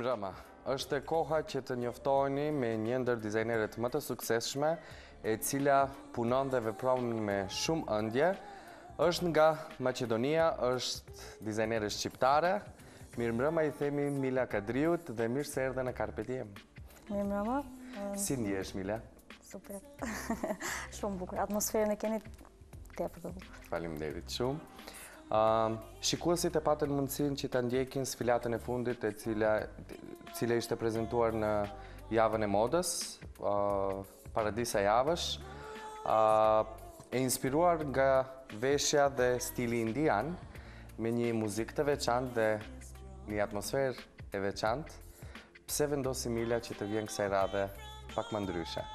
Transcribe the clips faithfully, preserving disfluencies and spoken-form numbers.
mbrëma, është e koha që të njoftoheni me një ndër dizajnerët më të suksesshme, e cila punon dhe vepron me shumë ëndje. Është nga Macedonia, është dizajnere shqiptare. Mirëmbrëma i themi Mila Kadriut dhe mirë se erdhe në CARPE DIEM. Mirëmbrëma. Si ndihesh, Mila? Super. Shumë bukur. Atmosferën e keni tepër të bukur. Faleminderit shumë. Uh, Shikuesit e patën mundësinë që ta ndjekin sfilatën e fundit e cila, cila ishte prezentuar në javën e modës, uh, paradisa javësh, uh, e inspiruar nga veshja dhe stili indian, me një muzikë të veçantë dhe një atmosferë e veçantë. Pse vendosi Mila që të vjen kësaj radhe pak më ndryshe?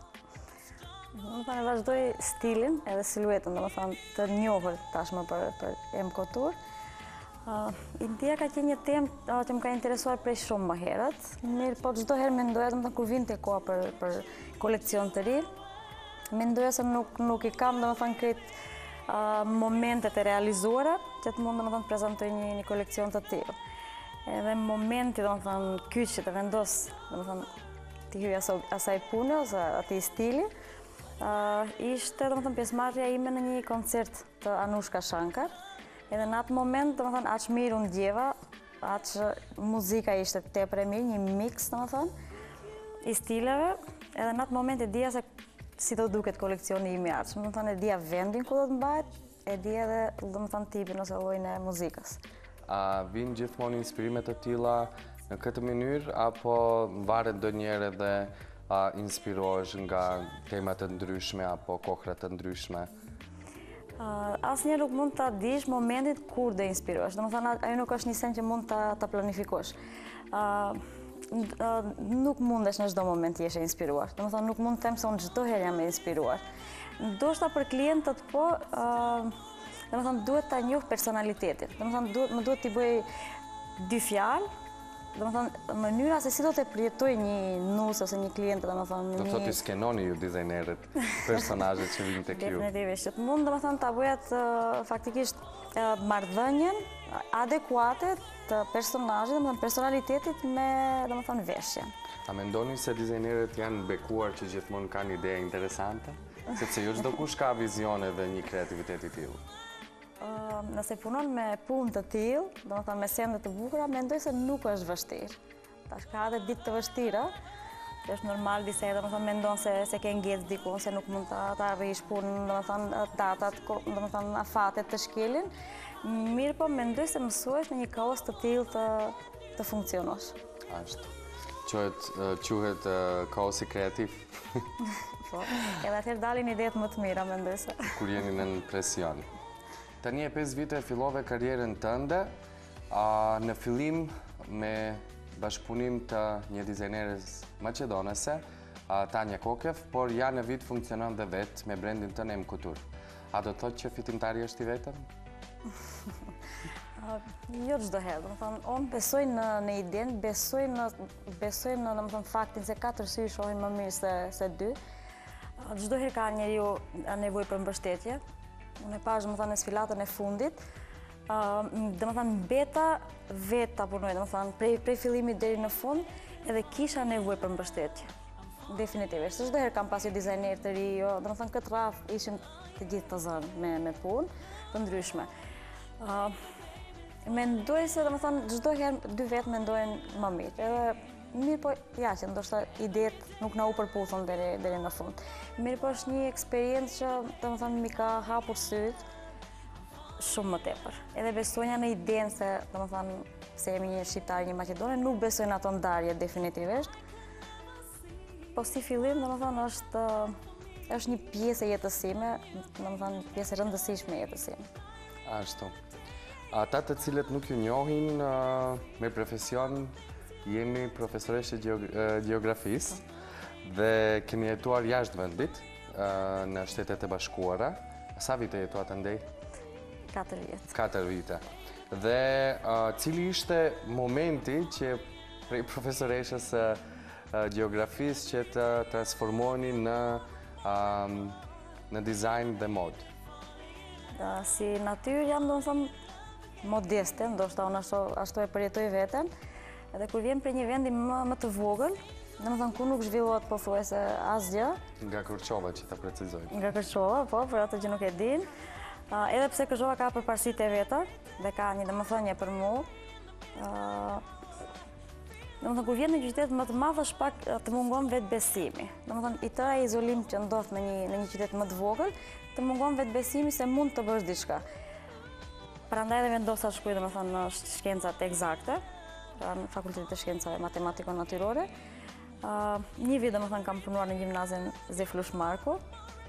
Më thënë, vazhdoj stilin edhe siluetën, dhe më thënë, të njohër tashmë për, për MCouture. Uh, India ka qenë një temë uh, që më ka interesuar prej shumë më herët, mirë po çdo herë mendoja, dhe më thënë, kur vinte koha për, për kolekcion të ri, mendoja se nuk, nuk i kam, dhe më thënë, këtë uh, momentet e realizuara, që të mund, dhe më thënë, prezentoj një, një kolekcion të tillë. Edhe momenti, dhe më thënë, kyç që të vendos, dhe më thënë, të hyj asaj pune, ose atij stili, Uh, ishte, dhe më thënë, pjesëmarrja ime në një koncert të Anushka Shankar. Edhe në atë moment, dhe më thënë, aq mirë unë djeva, aq muzika ishte tepër e mirë, një mix, dhe më thënë, i stileve. Edhe në atë moment e dija se si do duket koleksioni im i ardhshëm. Dhe më thënë, e dija vendin ku do të mbahet, e dija edhe, dhe më thënë, tipin ose llojin e muzikës. A vinë gjithmonë inspirime të tilla në këtë mënyrë, apo varet ndonjëherë edhe a inspirohesh nga temat të ndryshme apo kohra të ndryshme? Uh, Asnjëherë nuk mund ta dish momentin kur do inspirohesh. Domethënë, ajo nuk është një sen që mund ta, ta planifikosh. Uh, uh, nuk mundesh në çdo moment të jesh e inspiruar. Domethënë, nuk mund të them se unë çdo herë jam e inspiruar. Ndoshta për klientët po, uh, domethënë duhet ta njoh personalitetin. Domethënë, duhet më duhet t'i bëj dy fjalë. Domethënë, mënyra se si do të përjetoj një nus ose një klient, domethënë, do thotë i skenoni ju dizajnerët personazhet që vinë tek ju. Definitivisht, që mund domethënë ta bëjat uh, faktikisht uh, marrëdhënien adekuate të personazhit, domethënë personalitetit me domethënë veshjen. A mendoni se dizajnerët janë bekuar që gjithmonë kanë ide interesante? Sepse jo çdo kush ka vizione dhe një kreativitet i tillë. Uh, nëse punon me punë të tillë, domethënë me sende të bukura, mendoj se nuk është vështirë. Tash ka edhe ditë të vështira, që është normal disa herë domethënë mendon se se ke ngec diku, se nuk mund ta ta arrish punën, domethënë datat, domethënë afatet të shkelin. Mirë po mendoj se mësohesh në një kaos të tillë të të funksionosh. Ashtu. Quhet quhet uh, kaosi kreativ. Po, edhe atëherë dalin idetë më të mira, mendoj se. Kur jeni në presion. Tani e pesë vite fillove karrierën tënde, a, në fillim me bashkëpunim të një dizajneres macedonese, Tanja Kokev, por ja në vit funksionon dhe vetë me brandin tënë MCouture. A do të thotë që fitimtari është i vetëm? Jo çdo herë, domethënë, unë besoj në në idenë, besoj në besoj në domethënë faktin se katër sy shohin më mirë se se dy. Çdo herë ka njeriu nevojë për mbështetje. Unë e pash, domethënë, në sfilatën e fundit, uh, domethënë, beta veta punoj, domethënë, prej, prej fillimit deri në fund, edhe kisha nevojë për mbështetje. Definitivisht. Çdo herë kam pasur dizajner të ri, jo, domethënë, këtë rraf ishin të gjithë të zënë me, me punë të ndryshme. Uh, mendoj se, domethënë, çdo herë dy vetë mendojnë më mirë. Edhe mirë po, ja që ndoshta idetë nuk na u përputhën deri, deri në fund. Mirë po është një eksperiencë që, domethënë, mi ka hapur syt shumë më tepër. Edhe besojnë në idenë se, domethënë, se jemi një shqiptar, një maqedone, nuk besojnë ato ndarje definitivist. Po si fillim, domethënë, është është një pjesë e jetës time, domethënë, pjesë e rëndësishme e jetës time. Ashtu. Ata të cilët nuk ju njohin uh, me profesion, jeni profesoreshe gjeografisë dhe keni jetuar jashtë vendit në Shtetet e Bashkuara. Sa vite jetuat andej? Katër vite. Katër vite. Dhe uh, cili ishte momenti që prej profesoreshës uh, gjeografisë që të transformoni në, um, në dizajn dhe mod? Da, si natyrë jam, do më thëmë, modeste, ndoshta unë ashtu, ashtu e përjetoj veten. Edhe kur vjen prej një vendi më, më të vogël, domethënë ku nuk zhvillohet pothuajse asgjë. Nga Kërçova që ta precizoj. Nga Kërçova, po, për ato që nuk e din. Uh, edhe pse Kërçova ka përparësitë e veta dhe ka një domethënie për mua. Uh, domethënë kur vjen në një qytet më të madh është pak të mungon vetbesimi. Domethënë i tëra izolim që ndodh në një në një qytet më të vogël, të mungon vetbesimi se mund të bësh diçka. Prandaj edhe vendosa të shkruaj domethënë në shkencat eksakte, pra në fakultetin e shkencave matematiko-natyrore. Uh, një vit domethënë kam punuar në gjimnazin Zeflush Marku.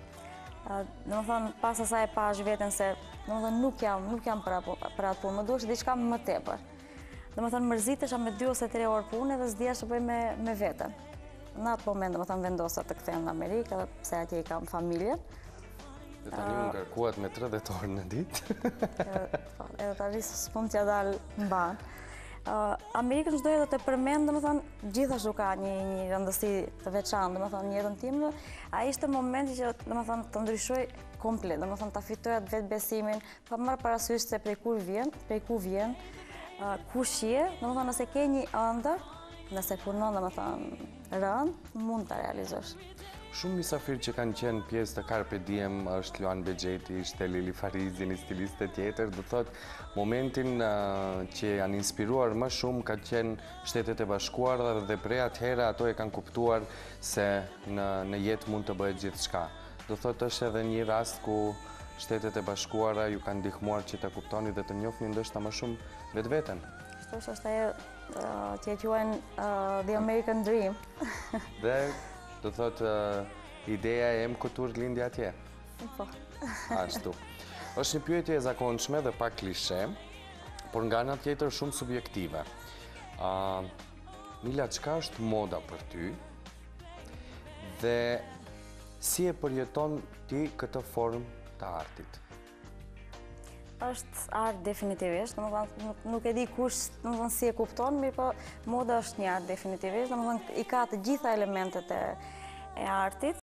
Uh, domethënë pas asaj pash veten se domethënë nuk jam nuk jam për, për atë punë, më duhet diçka më tepër. Domethënë mërzitesha me dy ose tre orë punë dhe s'dija ç'të bëj me me veten. Në atë moment domethënë vendosa të kthehem në Amerikë, pse atje i kam familjen. Dhe tani unë ngarkuat me tridhjetë orë në ditë. edhe, edhe tani s'pun t'ja dal mban. Uh, Amerikën çdo herë do të përmend, domethënë gjithashtu ka një një rëndësi të veçantë, domethënë në jetën time. Ai ishte momenti që domethënë të ndryshoj komplet, domethënë ta fitoj atë vetbesimin, pa marrë parasysh se prej kur vjen, prej ku vjen, uh, kush je, domethënë nëse ke një ëndër, nëse punon domethënë rënd, mund ta realizosh. Shumë mysafirë që kanë qenë pjesë të Carpe Diem, është Luan Bexheti, ishte Lili Farizi, një stiliste tjetër, do thotë momentin uh, që janë inspiruar më shumë ka qenë Shtetet e Bashkuara dhe prej atëherë ato e kanë kuptuar se në, në jetë mund të bëhet gjithçka. Do thotë është edhe një rast ku Shtetet e Bashkuara ju kanë ndihmuar që të kuptoni dhe të njohni ndoshta më shumë vetveten. Kështu është ajo uh, që e quajnë uh, The American Dream. Dhe do thotë uh, ideja e MCouture lindi atje. Po. Ashtu. Është një pyetje e zakonshme dhe pak klishe, por nga ana tjetër shumë subjektive. Uh, Mila, çka është moda për ty? Dhe si e përjeton ti këtë formë të artit? Është art definitivisht, domethënë nuk, nuk e di kush, domethënë si e kupton, mirë po moda është një art definitivisht, domethënë i ka të gjitha elementet e, e artit.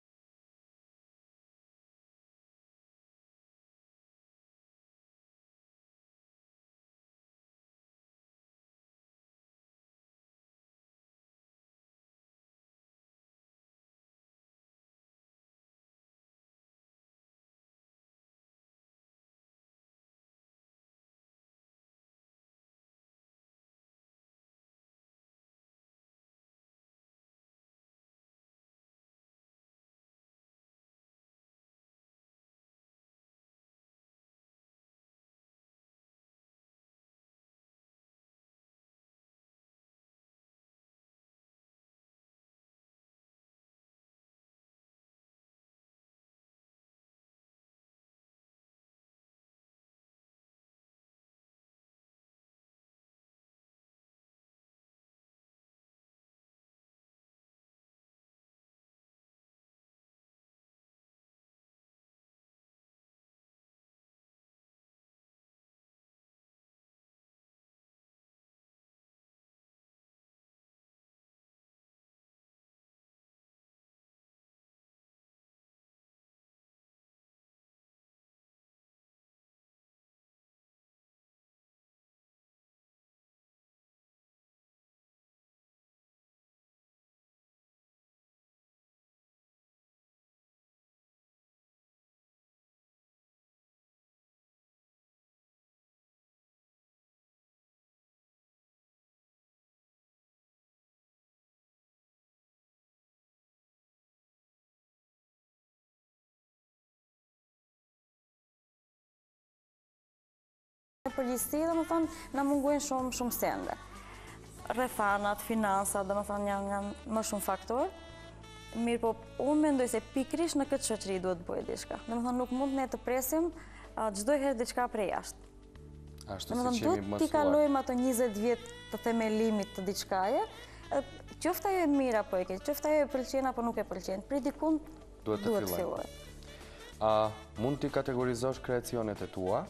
Në përgjithësi, domethënë, na mungojnë shumë shumë sende. Rrethanat, finansat, domethënë janë, janë më shumë faktorë. Mirë po, unë mendoj se pikërisht në këtë shoqëri duhet të bëjë diçka. Domethënë nuk mund ne të presim çdo herë diçka prej jashtë. Ashtu si që jemi mësuar. Ti kalojmë ato njëzet vjet të themelimit të diçkaje, qoftë ajo e mirë apo e keq, qoftë ajo e pëlqen apo nuk e pëlqen, prej dikund duhet të filloj. Uh, mund t'i kategorizosh kreacionet e tua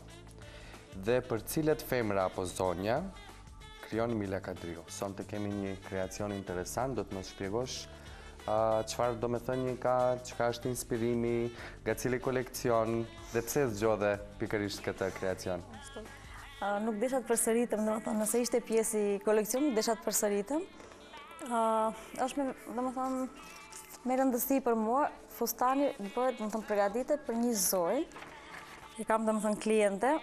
dhe për cilet femra apo zonja krijon Mila Kadriu. Sonte kemi një kreacion interesant, do të më shpjegosh uh, çfarë do me thënie ka, çka është inspirimi, nga cili kolekcion dhe pse zgjodhe pikërisht këtë kreacion. Nuk desha të përsëritem, domethënë nëse ishte pjesë i koleksionit, desha të përsëritem. Është me, domethënë, me rëndësi për mua, fustani bëhet, domethënë, përgatitet për një zoj. I kam, domethënë, kliente.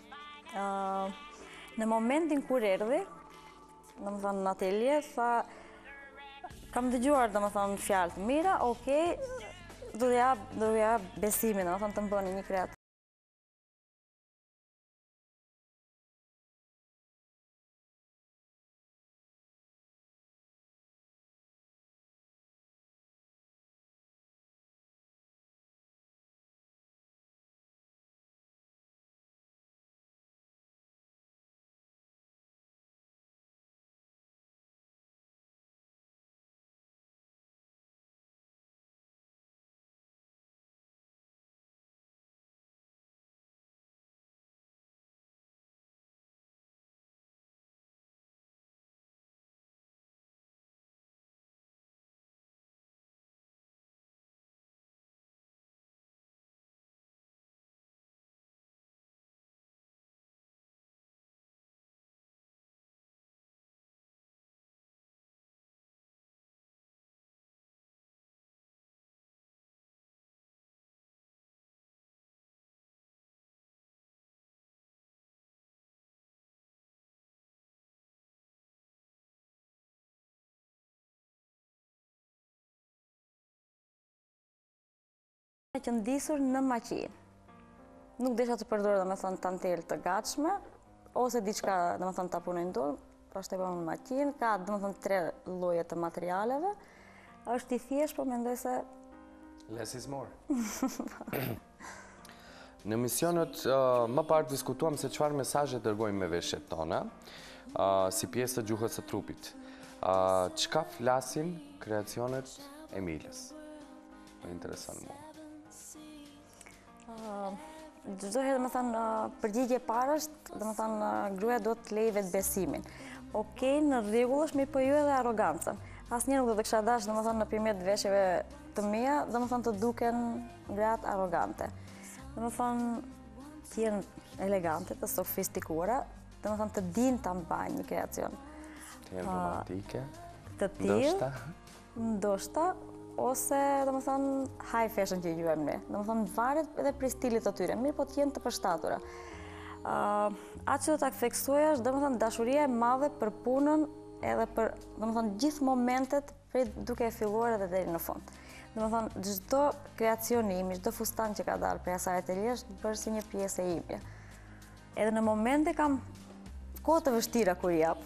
Në momentin kur erdhi, domethënë, në atelje, tha, kam dëgjuar, domethënë, fjalë të mira, okay, do t'ja jap, do t'ja jap besimin, domethënë, të më bëni një kreativ. Që ndisur në maqinë. Nuk desha të përdor, domethënë, tantel të gatshme, ose diçka, domethënë, ta punoj në dorë, pastaj e bëm në maqinë, ka, domethënë, tre lloje të materialeve. Është i thjeshtë, po mendoj se less is more. Në misionet më parë diskutuam se çfarë mesazhe dërgojmë me veshjet tona, si pjesë të gjuhës së trupit. Çka flasin kreacionet e Milës? Më intereson mua. Çdo herë, domethënë, përgjigje e parë është, domethënë, gruaja do të lejë vetë besimin. Okej, në rregull është, mirë, po jo edhe arrogancën. Asnjëherë nuk do të kisha dashur, domethënë, nëpërmjet veshjeve të mia, domethënë, të duken gratë arrogante. Domethënë, të jenë elegante, të sofistikuara, domethënë, të dinë ta mbajnë një kreacion. Të jenë romantike. Të tillë, ndoshta, ose, domethënë, high fashion që i quajmë ne. Domethënë, varet edhe prej stilit të tyre, mirë, po të jenë të përshtatura. Atë që do ta theksoja është, domethënë, dashuria e madhe për punën edhe për, domethënë, gjithë momentet prej duke e filluar edhe deri në fund. Domethënë, çdo kreacion i im, çdo fustan që ka dalë prej asaj atelje është bërë si një pjesë e imje. Edhe në momente kam kohë të vështira kur jap.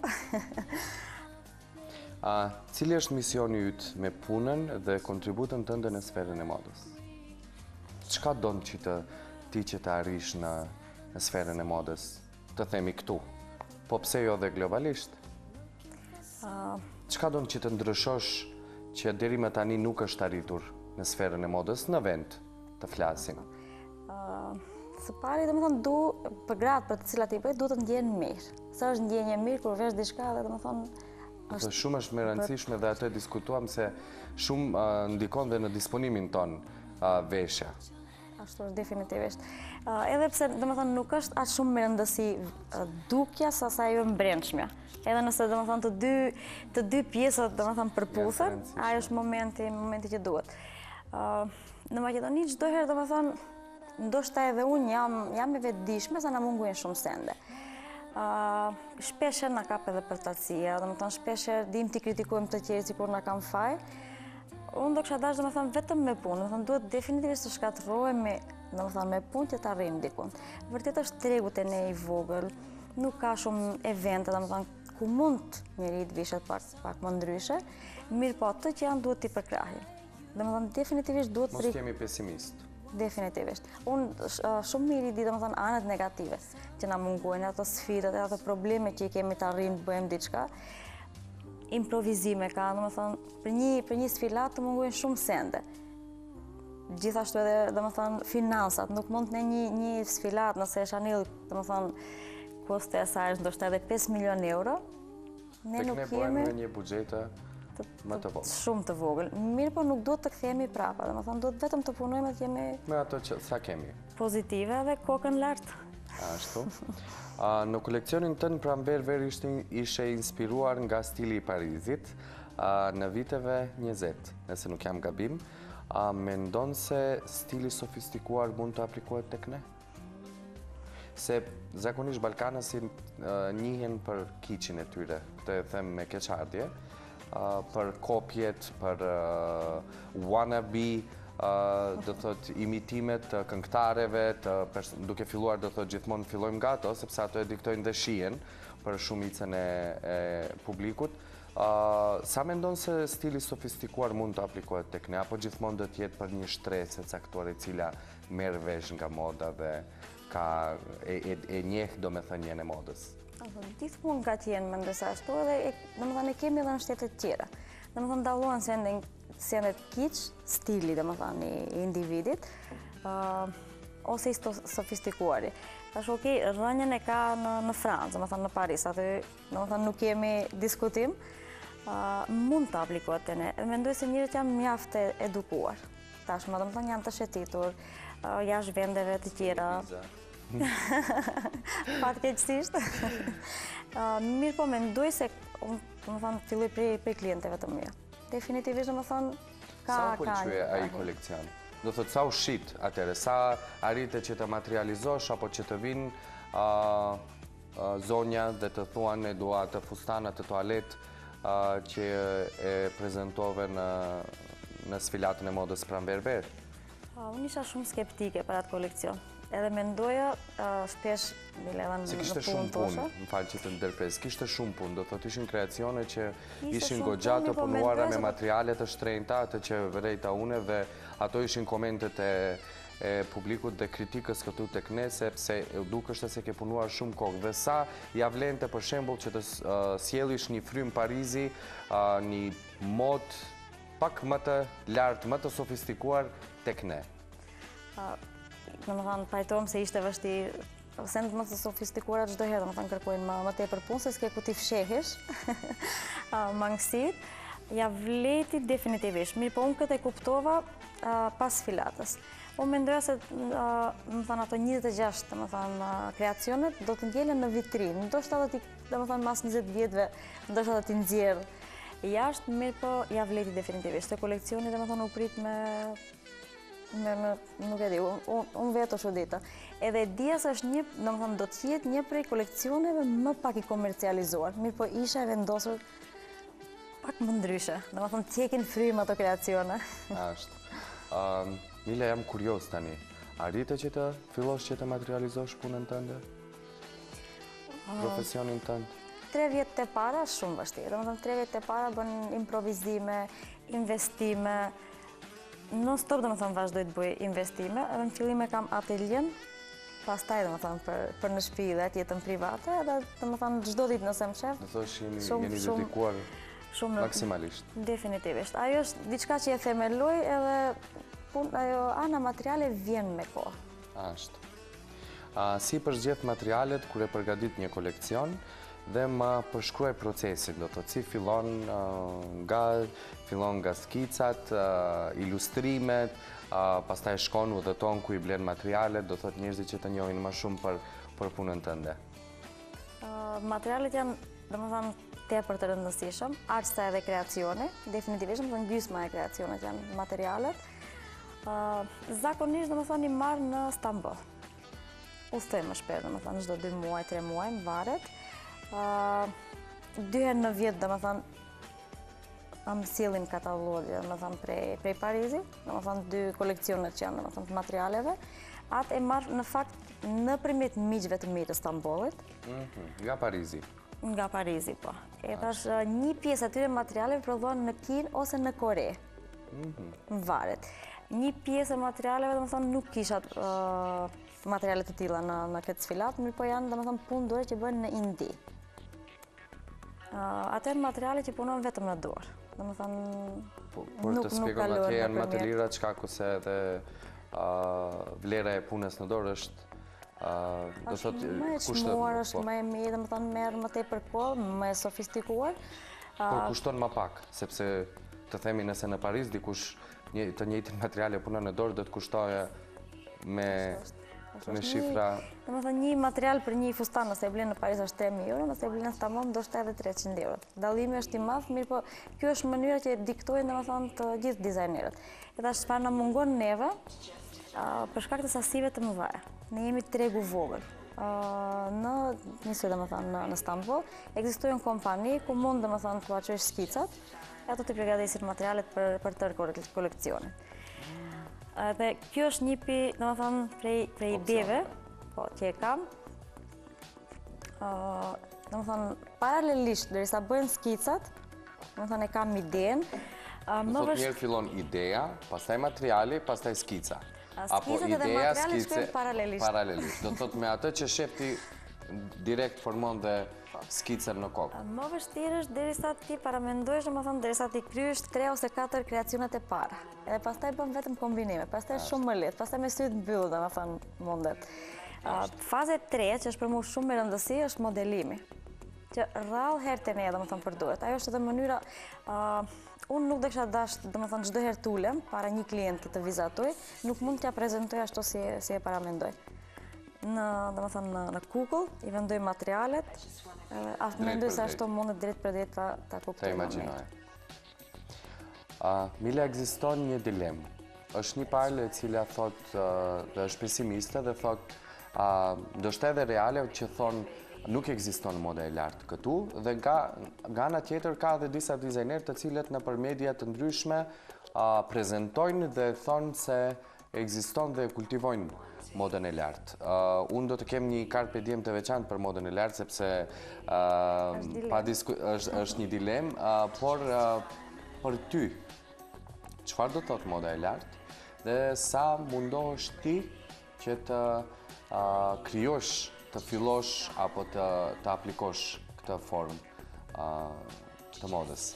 Cili është misioni yt me punën dhe kontributën tënde në sferën e modës? Çka don që të ti që të arrish në, në sferën e modës, të themi këtu, po pse jo dhe globalisht? Çka don që të ndryshosh që deri më tani nuk është arritur në sferën e modës në vend të flasim? Së pari, domethënë, du për gratë për të cilat i bëj, du të ndjenë mirë. Sa është ndjenje mirë kur vesh diçka dhe domethënë Është shumë është me rëndësishme dhe atë diskutuam se shumë ndikon dhe në disponimin ton veshja. Ashtu është definitivisht. Edhe pse domethënë nuk është aq shumë me rëndësi dukja sa sa ajo mbrëmshmja. Edhe nëse domethënë të dy të dy pjesët domethënë përputhen, ai është momenti momenti që duhet. Në Maqedoni çdo herë domethënë ndoshta edhe unë jam jam e vetëdijshme sa na mungojnë shumë sende. Uh, shpesher na kap edhe për tatësia, domethënë shpesher dim t'i kritikojmë të tjerë sikur na kam faj. Unë do kisha dashur domethënë vetëm me punë, domethënë duhet definitivisht të shkatërrohemi domethënë me punë që të arrijmë dikun. Vërtet është tregu te ne i vogël, nuk ka shumë evente domethënë ku mund njeriu të vishet pak pak më ndryshe, mirë po ato që janë duhet t'i përkrahin. Domethënë definitivisht duhet mos jemi pesimist. Definitivisht. Unë shumë mirë i di domethënë anët negative që na mungojnë, ato sfidat, ato probleme që i kemi të arrijmë të bëjmë diçka. Improvizime ka, domethënë për një për një sfilat të mungojnë shumë sende. Gjithashtu edhe domethënë finansat, nuk mund të ne një një sfilat nëse është anil, domethënë koste e saj është ndoshta edhe pesë milion euro. Ne Tek nuk ne kemi një buxhete më të vogël. Shumë të vogël. Mirë, po nuk duhet të kthehemi prapa, domethënë duhet vetëm të punojmë të jemi me ato që sa kemi. Pozitive dhe kokën lart. Ashtu. Në koleksionin tënë pranverë ishe inspiruar nga stili i Parizit në viteve njëzet, nëse nuk jam gabim. Mendon se stili sofistikuar mund të aplikohet tek ne? Se zakonisht Ballkanësit njihen për kiqin e tyre, këtë e them me keqardhje, për kopjet, për wannabe, do thot imitimet të këngëtareve, duke filluar do thot gjithmonë fillojmë nga ato, sepse ato e diktojnë dhe shihen për shumicën e publikut. Sa mendon se stili sofistikuar mund të aplikohet tek ne, apo gjithmonë do të jetë për një shtresë e caktuar e cila merr vesh nga moda dhe ka e njeh domethënien e modës? Gjithmonë nga tjenë me ndërsa ashtu edhe domethënë e kemi edhe në shtetet tjera. Domethënë dalluan se sendet kiç, stili domethënë i individit, ose i sofistikuari. Tash okay, rënjën e ka në Francë, domethënë në Paris, aty domethënë nuk kemi diskutim. Mund të aplikohet te ne. Mendoj se njerëzit janë mjaft e edukuar. Tashmë domethënë janë të shëtitur jashtë vendeve të tjera. Fatkeqësisht. Mirë po mendoj se domethënë filloj prej klientëve të mirë. Definitivisht domethënë ka sa pëlqye ai koleksion? Do thot sa u shit atëre, sa arrite që të materializosh apo që të vinë zonja dhe të thuan e dua të fustana të toalet që e prezentove në sfilatën e modës pranverë? Unë isha shumë skeptike për atë koleksion. Edhe mendoja shpesh edhe në kishte shumë punë, më falë që të ndërpres, kishte shumë punë, do thot ishin kreacione që ishin goxha të punuara me materiale të shtrenjta, atë që vërejta une dhe ato ishin komentet e publikut dhe kritikës këtu tek ne, sepse dukeshte se ke punuar shumë kohë. Dhe sa ja vlente për shembull që të sjellish një frym Parizi, një mod pak më të lartë, më të sofistikuar tek ne? Në më thanë, pajtojmë se ishte vështirë, sendet më të sofistikuara çdo herë, më thanë kërkojnë më tepër punë, se s'ke ku t'i fshehish mangësit. Ja vleti definitivisht. Mirë, po unë këtë e kuptova pas filatës. Unë mendoja se, më thanë, ato njëzet e gjashtë, më thanë, kreacionet do të ndjelen në vitrinë. Ndoshta do t'i, më thanë, mas njëzet vjetëve, ndoshta do t'i nxjerrë jashtë, mirë po ja vleti definitivisht. Te koleksioni dhe më thanë u prit me nuk e di, unë vetë është udita. Edhe dija se është një, do më thëmë, do të jetë një prej koleksioneve më pak i komercializuar. Mirë po isha e vendosur pak më ndryshe. Do më thëmë, tjekin frymë ato kreacione. Ashtë. Mila, jam kurios tani. Arrite që të fillosh që të materializosh punën tënde? Profesionin tënd? Tre vjetë të para është shumë vështirë. Do më thëmë, tre vjetë të para bën improvizime, investime. Non stop do më thëmë vazhdoj të bëj investime, edhe në fillime kam ateljen, pastaj do më thëmë për në shtëpi dhe jetën private, edhe do më thëmë gjdo ditë nëse më shef. Në thosh jeni dedikuar maksimalisht. Definitivist. Ajo është diçka që e themeloj edhe ajo ana materiale vjen me kohë. Ashtë. Si përshgjedh materialet kur e përgatit një kolekcion, dhe më përshkruaj procesin, do të si fillon nga fillon nga skicat, ilustrimet, pastaj shkon udhëton ku i blen materialet, do thot njerëzit që të njohin më shumë për punën tënde. Materialet janë, domethënë, tepër të rëndësishëm, aq sa edhe kreacioni, definitivisht, domethënë gjysma e kreacionit janë materialet. Zakonisht, domethënë, i marr në Stamboll. Udhtoj më shpesh, domethënë, çdo dy muaj, tre muaj, më varet. Dy herë në vjetë, dhe më thënë, më sjellin katalogje, dhe më thënë, prej Parizit, dhe më thënë, dy koleksionet që janë, dhe më thënë, të materialeve. Atë e marrë në fakt në primit miqve të mirë të Stambollit. Nga Parizi? Nga Parizi, po. E thash, një pjesë atyre materialeve prodhohen në Kinë ose në Kore. Në varet. Një pjesë e materialeve, dhe më thënë, nuk kishat materialet të tilla në këtë sfilat, mirë po janë, dhe më thënë, punë dore që bëhen në Indi. Ato janë materiale që punon vetëm në dorë. Dhe më thënë, Por të spjegoj më atje janë më të lira qka kuse edhe vlera e punës në dorë është është më e çmuar, është më e mirë, dhe më thënë, merë më tepër kohë, më e sofistikuar. Por kushton më pak, sepse të themi nëse në Paris dikush të njëjtin materiale punon në dorë do të kushtoje me Në shifra... Dhe më thënë një material për një fustan nëse e blenë në Paris është tre mijë euro, nëse e blenë në Stamon do shta edhe treqind euro. Dallimi është i madh, mirë po kjo është mënyra që diktojnë dhe më thënë të gjithë dizajnerët. Edhe është çfarë na mungon neve, për shkak të sasive të mëdha. Ne jemi tregu vogël. Në njësoj dhe më thënë në Stamboll, ekzistojnë kompani ku mund dhe më thënë të uaqësh skicat, e ato të përgatisin materialet për, për tërë kolekcionin. Dhe kjo është një pi, dhe më thënë, prej, prej ideve, po, që e kam. Dhe më thënë, paralelisht, derisa bëjnë skicat, dhe më thënë, e kam idenë. Më thot njerë fillon ideja, pastaj materiali, pastaj skica. Apo ideja, skice, paralelisht. Do thot me atë që shef ti direkt formon dhe skicën në kokë. Më vështirë është derisa ti paramendojsh, më thënë, derisa ti kryesh tre ose katër kreacionet e para. Edhe pastaj bën vetëm kombinime, pastaj shumë më lehtë, pastaj me sytë mbyllur, dhe më thënë, mundet. Faza e tretë, që është për mua shumë me rëndësi, është modelimi. Që rrallë herë të ne, dhe më thënë, përduhet. Ajo është edhe mënyra, unë nuk dhe kësha dasht, dhe më thënë, çdo herë tulem, para një klienti të vizatoj, nuk mund t'ja prezentoj ashtu si e paramendoj. Në, dhe më thënë, në Google, i vendoj materialet, mendoj se ashtu mundet drejt për drejt ta kuptoj. Ta imagjinoj. Mila, ekziston një dilemë. Është një palë e cila thot dhe është pesimiste dhe thot ndoshta edhe reale që thonë nuk ekziston moda e lartë këtu dhe nga ana tjetër ka dhe disa dizajnerë të cilët nëpër media të ndryshme prezentojnë dhe thonë se ekziston dhe kultivojnë modën e lartë. Unë do të kem një carpe diem të veçantë për modën e lartë sepse është një dilemë, por për ty, çfarë do të thotë moda e lartë dhe sa mundohesh ti që të krijosh, të fillosh apo të aplikosh këtë formë të modës?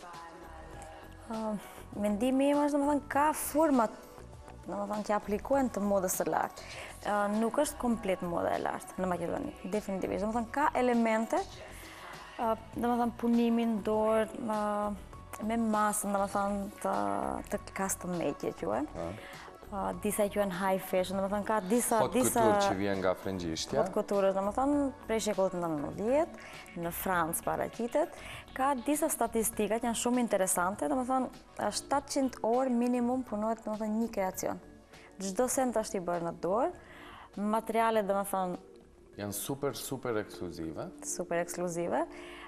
Mendimi im është, domethënë, ka format, domethënë, që aplikohen të modës së lartë. Nuk është komplet moda e lartë në Maqedoni, definitivisht. Domethënë, ka elemente, domethënë, punimin dorë, me masën, domethënë, të custom made, që quhen. Disa i quhen high fashion, domethënë, ka disa... Hot couture që vjen nga frëngjishtja. Hot couture, domethënë, prej shekullit nëntëdhjetë, në Francë paraqitet. Ka disa statistika që janë shumë interesante, domethënë, shtatëqind orë minimum punohet, domethënë, një kreacion. Çdo sent është i bërë në dorë, materialet, domethënë, janë super, super ekskluzive. Super ekskluzive.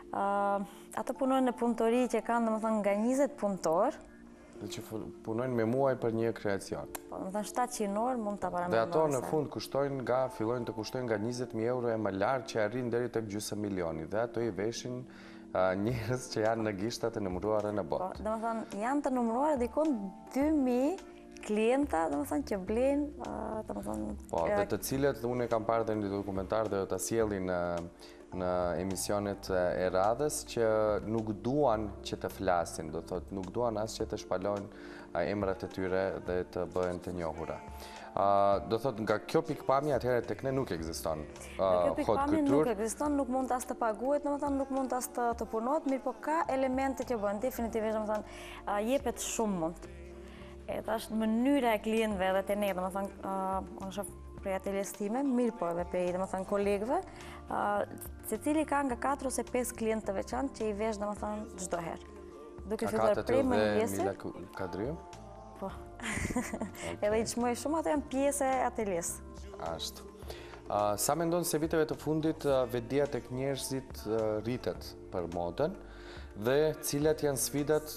Ato punojnë në punëtori që kanë, domethënë, nga njëzet punëtor. Dhe që punojnë me muaj për një kreacion. Po, domethënë, shtatëqind orë mund ta paramendosh. Dhe ato në fund kushtojnë nga, fillojnë të kushtojnë nga njëzet mijë euro e më lartë që arrin deri tek gjysmë milioni. Dhe ato i veshin njerëz që janë në gishtat e numëruara në botë. Po, domethënë, janë të numëruara dikon dy mijë klienta, domethënë, që blenë, domethënë... Po, dhe të cilët unë e kam parë dhe një dokumentar dhe ta sjellin në në emisionet e radhës që nuk duan që të flasin, do thot, nuk duan as që të shpalojnë emrat e tyre dhe të bëhen të njohura. Do thot, nga kjo pikpamje atëherë tek ne nuk ekziston hot couture. Kjo pikpamje nuk ekziston, nuk mund as të paguhet, domethënë, nuk mund as të punohet, mirë po ka elemente që bëhen definitivisht, domethënë, jepet shumë mund. Edhe është mënyra e klientëve edhe te ne, domethënë, unë shoh prej ateljes time, mirë po edhe prej, domethënë, kolegëve, secili ka nga katër ose pesë klientë të veçantë që i vesh, domethënë, çdo herë. Duke filluar prej mëngjesit. A ka të Mila Kadriu? Po. Edhe i çmoj shumë, ato janë pjesë e ateljes. Ashtu. Sa mendon se viteve të fundit vetdia tek njerëzit rritet për modën dhe cilat janë sfidat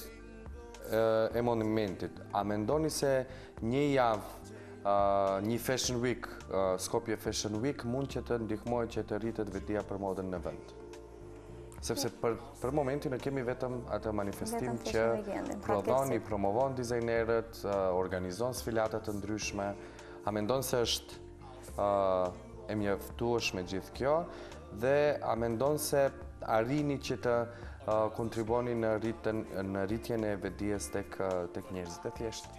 e momentit? A mendoni se një javë një Fashion Week, Skopje Fashion Week, mund që të ndihmojë që të rritet vetdia për modën në vend? Sepse për momentin e kemi vetëm atë manifestim që prodhon, i promovon dizajnerët, organizon sfilata të ndryshme. A mendon se është e mjaftueshme gjithë kjo dhe a mendon se arrini që të kontribuoni në rritjen e vetdijes tek njerëzit e thjeshtë?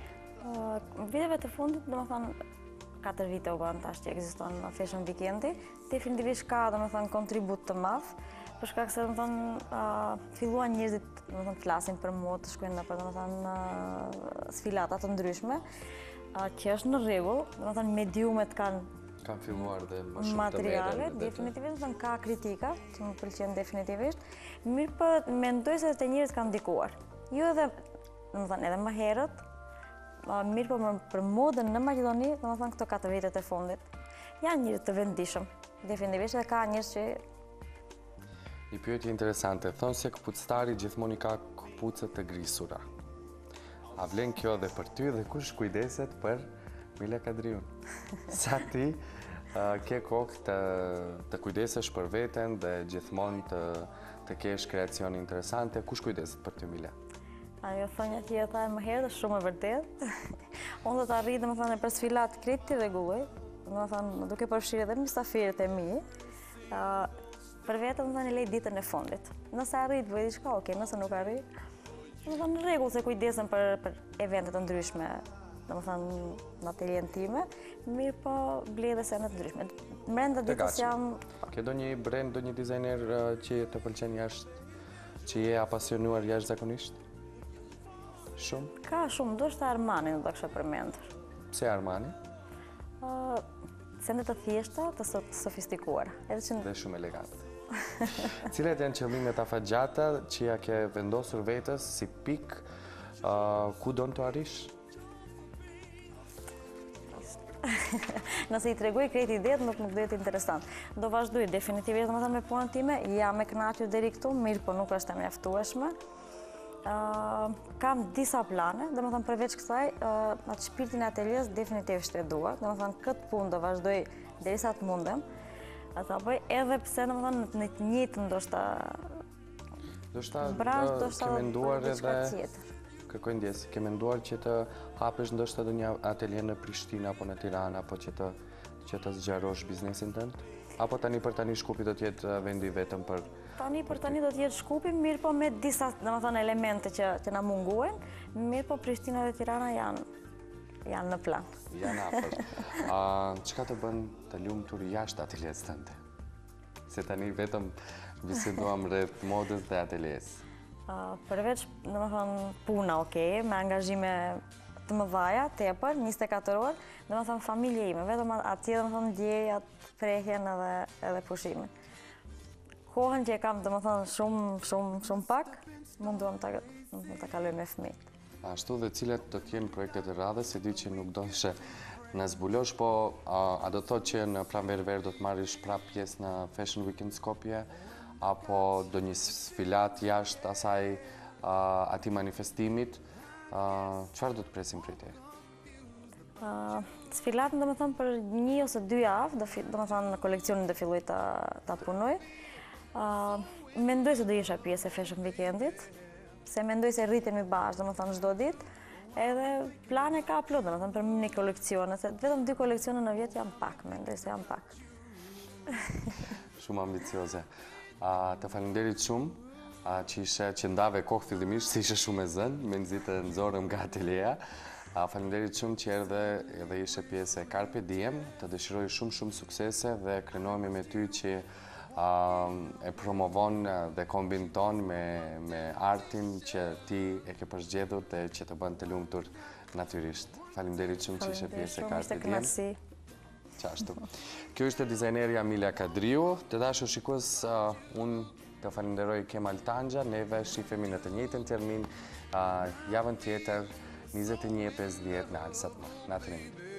Viteve të fundit, domethënë, katër vite u bën tash që ekziston Fashion Weekendi, definitivisht ka, domethënë, kontribut të madh, për shkak se, domethënë, filluan njerëzit, domethënë, flasin për modë, shkojnë nëpër, domethënë, sfilata të ndryshme, që është në rregull, domethënë, mediumet kanë Kam filluar dhe më shumë të materiale, merren. definitivisht dhe ka kritika, që më pëlqen definitivist. Mirë për mendoj se të njerëzit kanë ndikuar. Jo edhe, më thënë, edhe më herët, mirë për, për modën në Maqedoni, dhe më thënë këto katër vitet e fundit. Janë njerëz të vendishëm, definitivisht dhe ka njerëz që... Një pyetje interesante, thonë se këpucëtari gjithmonë i ka këpucët të grisura. A vlen kjo dhe për ty dhe kush kujdeset për Mila Kadriun? Sa ti uh, ke kohë të, të kujdesesh për veten dhe gjithmonë të, të kesh kreacione interesante, kush kujdeset për ty, Mila? Ajo thonja që e tha më herë dhe shumë e vërtet. Unë do të arrijë dhe më thënë për sfilat krejt të rregulloj, dhe më thënë duke përfshirë edhe mysafirët e mi, uh, për vetë më thënë i lej ditën e fundit. Nëse arrit bëj diçka, okay, nëse nuk arrit, më thënë në rregull se kujdesem për, për eventet të ndryshme, dhe më thënë në atelien time, mirë po bledhese në të ndryshme. Mrenda ditës jam... Ke do një brand, do një dizajner uh, që të pëlqen jashtë, që je apasionuar jashtë zakonisht? Shumë? Ka shumë, do shta Armani në do kështë përmendur. Pse Armani? Uh, Sende të thjeshta, të sofistikuara. Që... Dhe shumë elegante. Cilat janë qëllimet afatgjata që ja ke vendosur vetës si pik, uh, ku do në të arish? Nëse i tregoj krejt ideët, nuk nuk duhet interesant. Do vazhdoj definitivisht dhe më thënë me punën time, jam e kënaqur deri këtu, mirë po nuk është e mjaftueshme. Uh, kam disa plane, dhe më thënë përveç kësaj, uh, atë shpirtin e ateljes definitivt e dua, dhe më thënë këtë punë do vazhdoj derisa të mundem, ata bëj edhe pse dhe më thënë në të njëjtën ndoshta bransh, do shta ke menduar diçka edhe tjetër. Kërkoj ndjesë, ke menduar që të hapesh ndoshta do një atelje në Prishtinë apo në Tiranë, apo që të që të zgjarosh biznesin tënd? Apo tani për tani Shkupi do të jetë vendi vetëm për... Tani për tani do të jetë Shkupi, mirë po me disa, domethënë, elemente që, që na munguajnë, mirë po Prishtina dhe Tirana janë, janë në plan. Janë afër. Çka të bën të lumtur jashtë ateljes tënde? Se tani vetëm biseduam rreth modës dhe ateljes. Uh, përveç, domethënë, puna, okay, me angazhime të mëdha, tepër, njëzet e katër orë, domethënë familje ime, vetëm atje domethënë ndjej atë prehjen edhe edhe pushimin. Kohën që e kam domethënë shumë shumë shumë pak, munduam ta ta kaloj me fëmijët. Ashtu dhe cilat do të jenë projektet e radhës, se di që nuk do ishe në zbulosh, po a, a do të thotë që në pranverë do të marrish prap pjesë në Fashion Weekend Skopje, apo do një sfilat jashtë asaj uh, ati manifestimit, uh, çfarë do të presim prej te? Uh, sfilatën do më thëmë për një ose dy javë, do, do më thëmë në koleksionin do filloj ta, ta punoj. Uh, mendoj se do isha pjesë e Fashion Weekendit, se mendoj se rritemi bashkë, do më thëmë çdo ditë, edhe plane ka plot, do më thëmë për një koleksione, se vetëm dy koleksione në vjetë janë pak, mendoj se janë pak. Shumë ambicioze. Uh, të faleminderit shumë uh, që ishe që ndave kohë fillimisht, se ishe shumë e zënë, me nëzitë nëzorëm nga ateljeja. Uh, faleminderit shumë që erdhe edhe ishe pjesë e CARPE DIEM, të dëshiroj shumë shumë suksese dhe krenohemi me ty që uh, e promovon dhe kombin ton me, me artin që ti e ke përzgjedhur dhe që të bën të lumtur natyrisht. Faleminderit shumë që ishe pjesë e CARPE DIEM. Qashtu. Kjo ishte dizajnerja Mila Kadriu. Të dashur shikues, uh, unë të falenderoj Kemal Tangja, neve shifemi në të njëjtën termin uh, javën tjetër, njëzet e një e pesëdhjetë në Alsat-m. Natën e mirë.